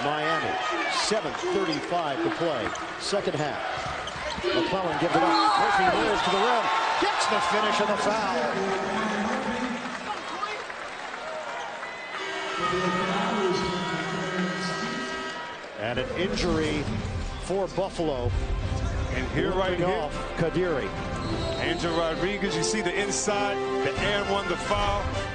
Miami. 7:35 to play. Second half. McClellan gives it up. Murphy rolls to the rim. Gets the finish and the foul. And an injury for Buffalo. And here, right here, off Kadiri. Angel Rodriguez, you see the inside, the and one, the foul.